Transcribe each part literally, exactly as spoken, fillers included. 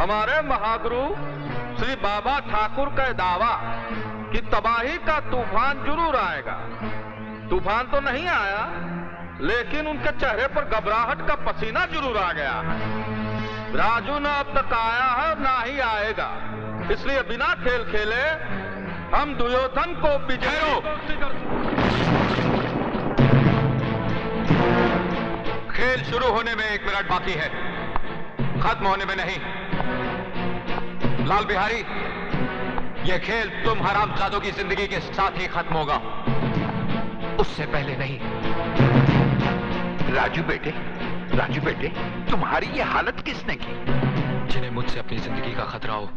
हमारे महागुरु श्री बाबा ठाकुर का दावा कि तबाही का तूफान जरूर आएगा। तूफान तो नहीं आया, लेकिन उनके चेहरे पर घबराहट का पसीना जरूर आ गया है। राजू ना अब तक आया है और ना ही आएगा, इसलिए बिना खेल खेले हम दुर्योधन को विजय। खेल शुरू होने में एक मिनट बाकी है, खत्म होने में नहीं। लाल बिहारी, यह खेल तुम हरामजादों की जिंदगी के साथ ही खत्म होगा, उससे पहले नहीं। राजू बेटे, राजू बेटे, तुम्हारी ये हालत किसने की? जिन्हें मुझसे अपनी जिंदगी का खतरा हो,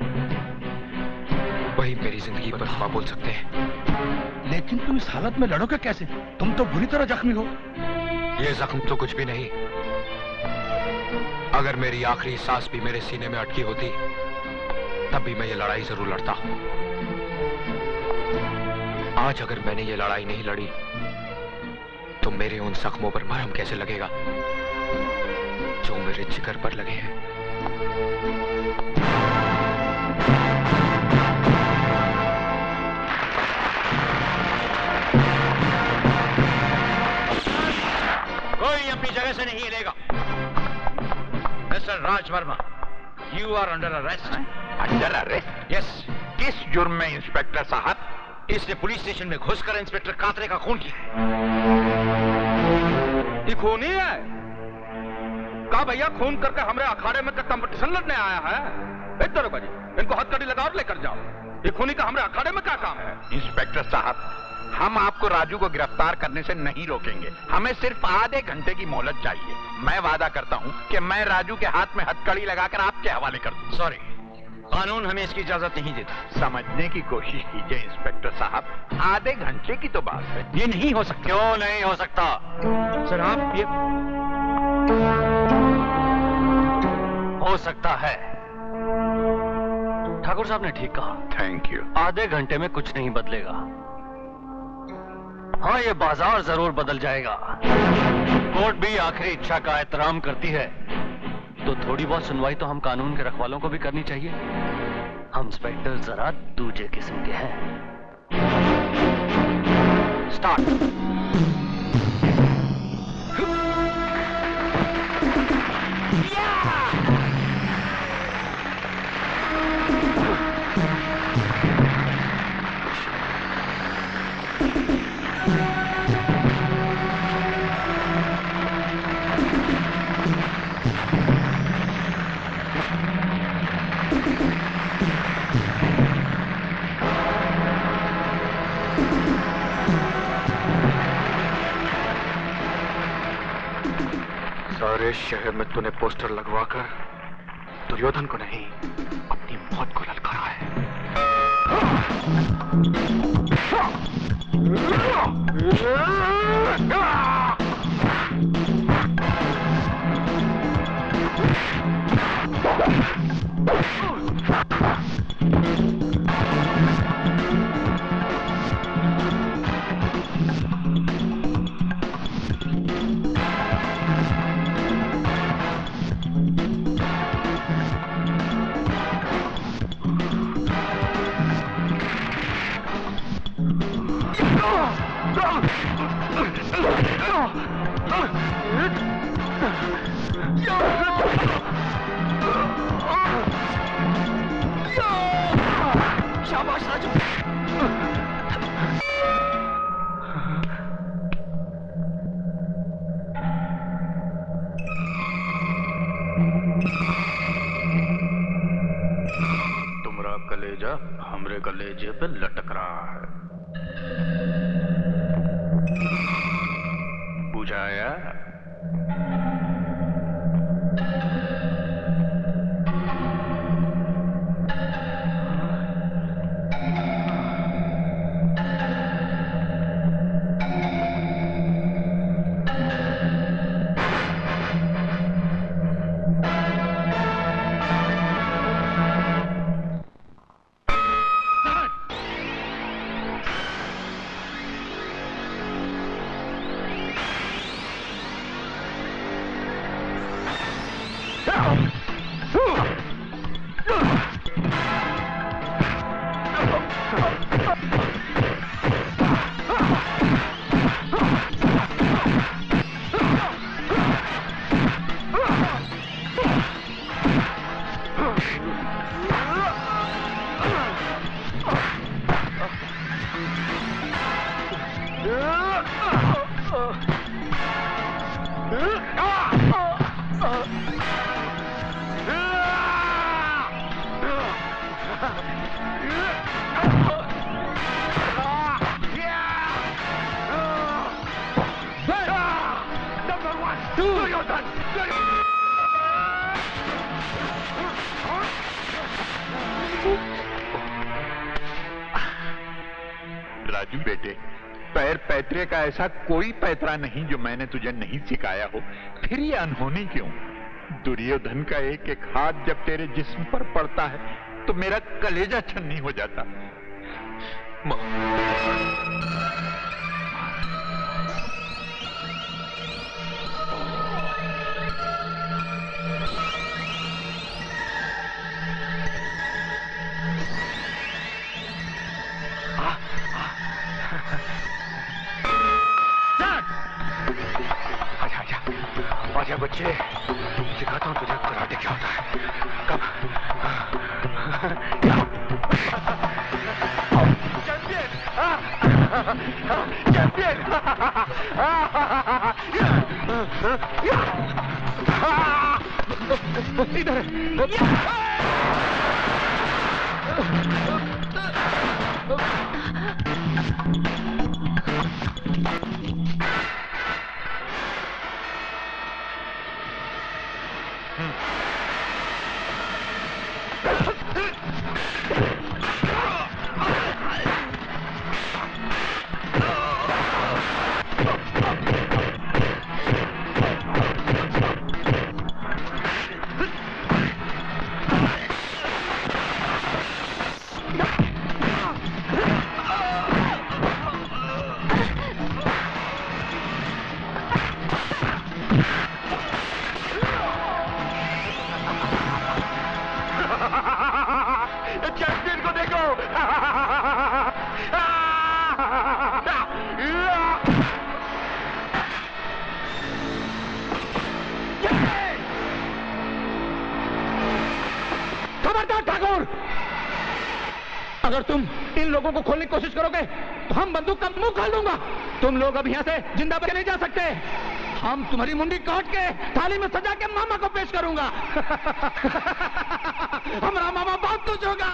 वही मेरी जिंदगी पर हवा बोल सकते हैं। लेकिन तुम इस हालत में लड़ोगे कैसे? तुम तो बुरी तरह जख्मी हो। ये जख्म तो कुछ भी नहीं। अगर मेरी आखिरी सांस भी मेरे सीने में अटकी होती, तब भी मैं ये लड़ाई जरूर लड़ता। आज अगर मैंने ये लड़ाई नहीं लड़ी, तो मेरे उन जख्मों पर मरहम कैसे लगेगा जो मेरे जिगर पर लगे हैं। कोई अपनी जगह से नहीं हिलेगा। Mister Raj Verma, you are under arrest. Under arrest? Yes. किस जुर्म में इंस्पेक्टर साहब? इसने पुलिस स्टेशन में घुसकर इंस्पेक्टर कातरे का खून किया है। ये खूनी है? कहा भैया खून करके हमारे अखाड़े में कंपटीशन लड़ने आया है। इधर जी, इनको हथकड़ी लगा और लेकर जाओ। ये खूनी का हमारे अखाड़े में क्या काम है? इंस्पेक्टर साहब, हम आपको राजू को गिरफ्तार करने से नहीं रोकेंगे। हमें सिर्फ आधे घंटे की मोहलत चाहिए। मैं वादा करता हूं कि मैं राजू के हाथ में हथकड़ी लगाकर आपके हवाले कर दूं। सॉरी, कानून हमें इसकी इजाजत नहीं देता। समझने की कोशिश कीजिए इंस्पेक्टर साहब, आधे घंटे की तो बात है। ये नहीं हो सकता। क्यों नहीं हो सकता? सर आप ये हो सकता है। ठाकुर साहब ने ठीक कहा। Thank you. आधे घंटे में कुछ नहीं बदलेगा। हाँ, ये बाजार जरूर बदल जाएगा। कोर्ट भी आखिरी इच्छा का एहतराम करती है, तो थोड़ी बहुत सुनवाई तो हम कानून के रखवालों को भी करनी चाहिए। हम इंस्पेक्टर जरा दूजे किस्म के हैं। स्टार्ट। सारे शहर में तूने पोस्टर लगवाकर दुर्योधन को नहीं, अपनी मौत को ललकारा है। शाबाश राजू। तुम्हारा कलेजा हमरे कलेजे पे लटक रहा है। बुझाया? राजू बेटे, पैर पैतरे का ऐसा कोई पैतरा नहीं जो मैंने तुझे नहीं सिखाया हो। फिर ये अनहोनी क्यों? दुर्योधन का एक एक हाथ जब तेरे जिस्म पर पड़ता है तो मेरा कलेजा छन्नी हो जाता। आजा बच्चे, सिखाता हूँ तुझे कराटे क्या होता है। कब चैंपियन, चैंपियन, इधर अगर तुम इन लोगों को खोलने की कोशिश करोगे तो हम बंदूक का मुंह खोल दूंगा। तुम लोग अब यहाँ से जिंदा बच के नहीं जा सकते। हम तुम्हारी मुंडी काट के थाली में सजा के मामा को पेश करूंगा। हमारा मामा बहुत खुश होगा।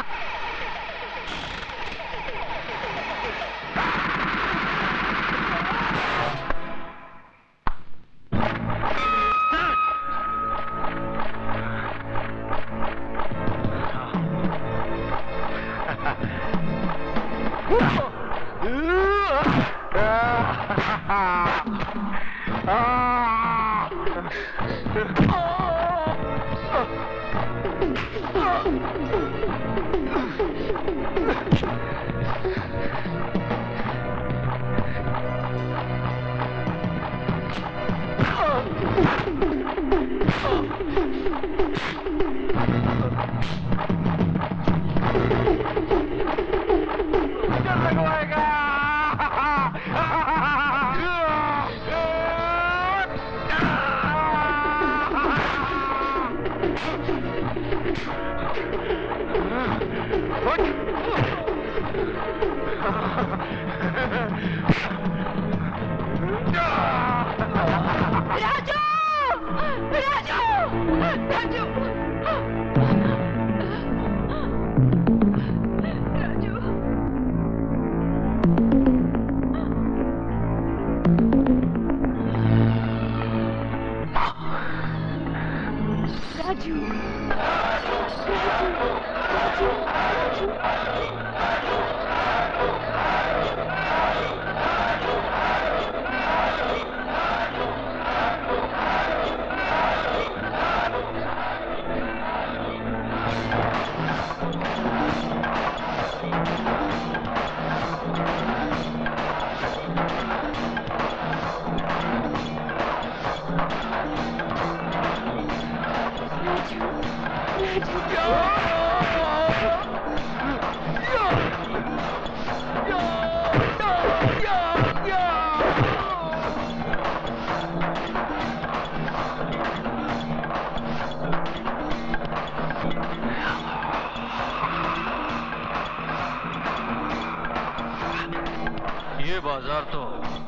ये बाजार तो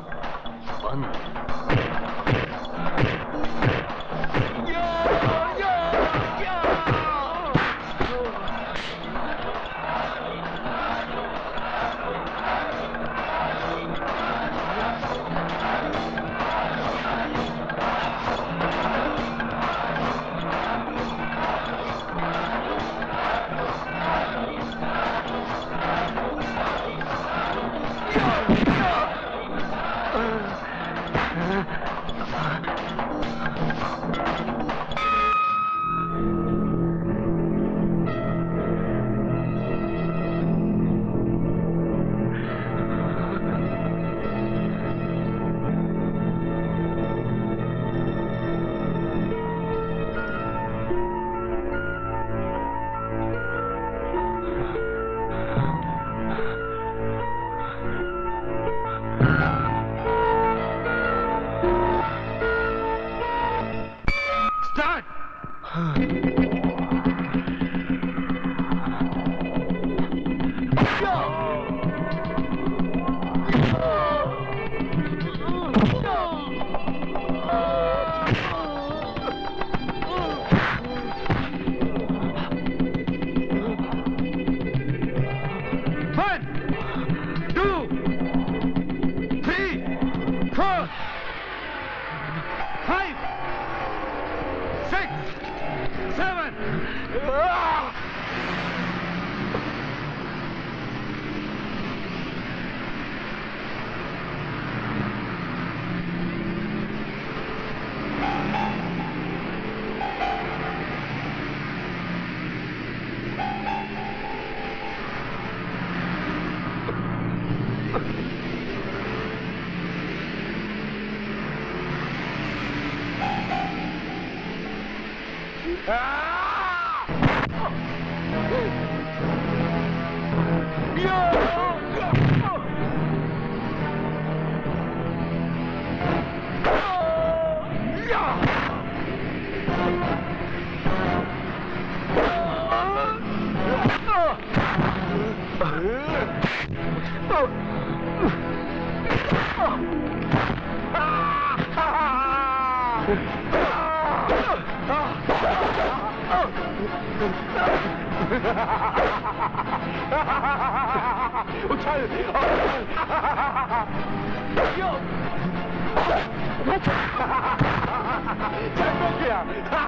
बंद। उछल चलो क्या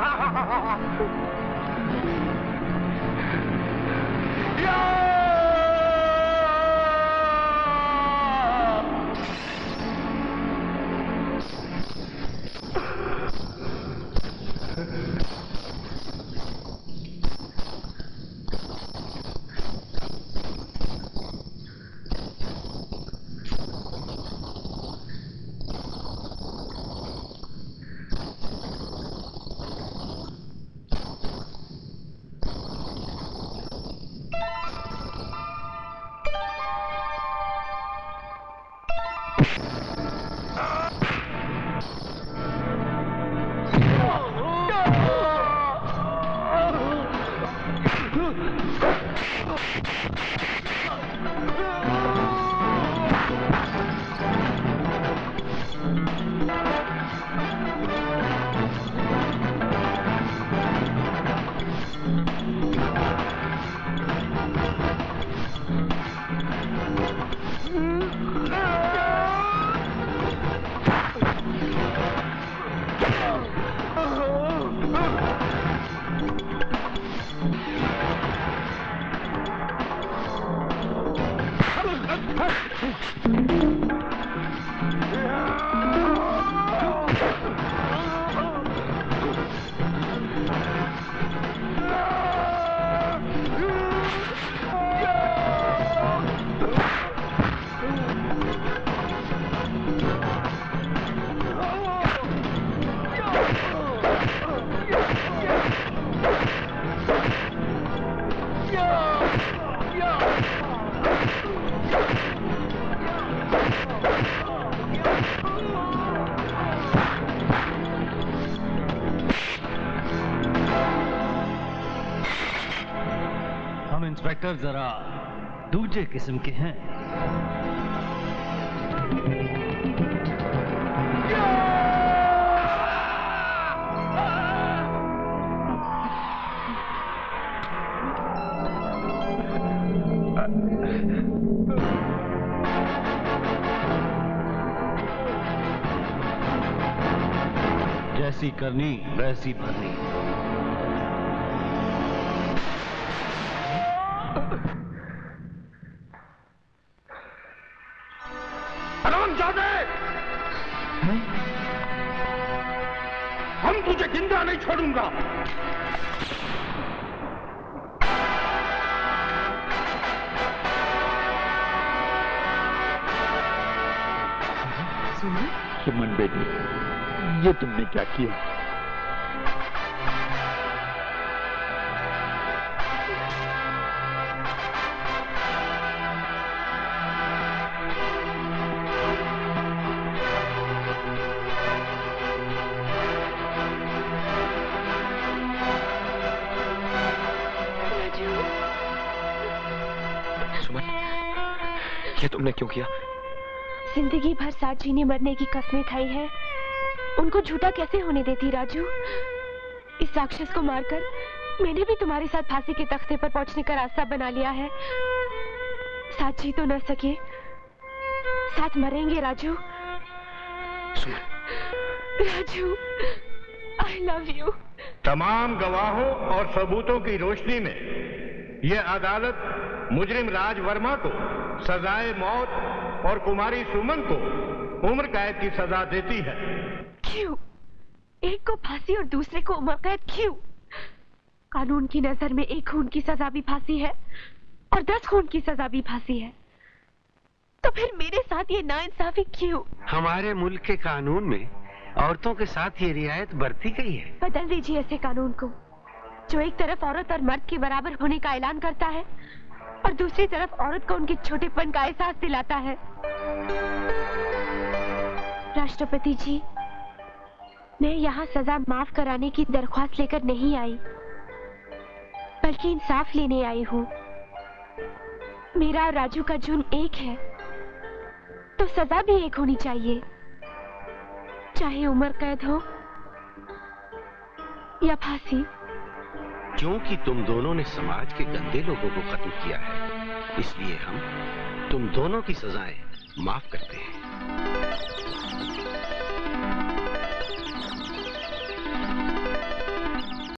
इंस्पेक्टर जरा दूजे किस्म के हैं। जैसी करनी वैसी भरनी। हम तुझे जिंदा नहीं छोड़ूंगा। सुमन सुमन बेटी, ये तुमने क्या किया? ये तुमने क्यों किया? जिंदगी भर साथ जीने मरने की कस्में खाई है, उनको झूठा कैसे होने देती राजू? इस राक्षस को मारकर मैंने भी तुम्हारे साथ फांसी के तख्ते पर पहुंचने का रास्ता बना लिया है। साथ जी तो न सके, साथ मरेंगे Raju. Raju, I love you. तमाम गवाहों और सबूतों की रोशनी में यह अदालत मुजरिम राज वर्मा को सजाए मौत और कुमारी सुमन को उम्र कैद की सजा देती है। क्यों? एक को फांसी और दूसरे को उम्र कैद क्यों? कानून की नजर में एक खून की सजा भी फांसी है और दस खून की सजा भी फांसी है, तो फिर मेरे साथ ये नाइंसाफी क्यों? हमारे मुल्क के कानून में औरतों के साथ ये रियायत बरती गई है। बदल दीजिए ऐसे कानून को। जो एक तरफ औरत और मर्द के बराबर होने का ऐलान करता है और दूसरी तरफ औरत को उनके छोटेपन का एहसास दिलाता है। राष्ट्रपति जी, मैं यहाँ सजा माफ कराने की दरख्वास्त लेकर नहीं आई, बल्कि इंसाफ लेने आई हूँ। मेरा और राजू का जुर्म एक है, तो सजा भी एक होनी चाहिए, चाहे उम्र कैद हो या फांसी। क्योंकि तुम दोनों ने समाज के गंदे लोगों को खत्म किया है, इसलिए हम तुम दोनों की सजाएं माफ करते हैं।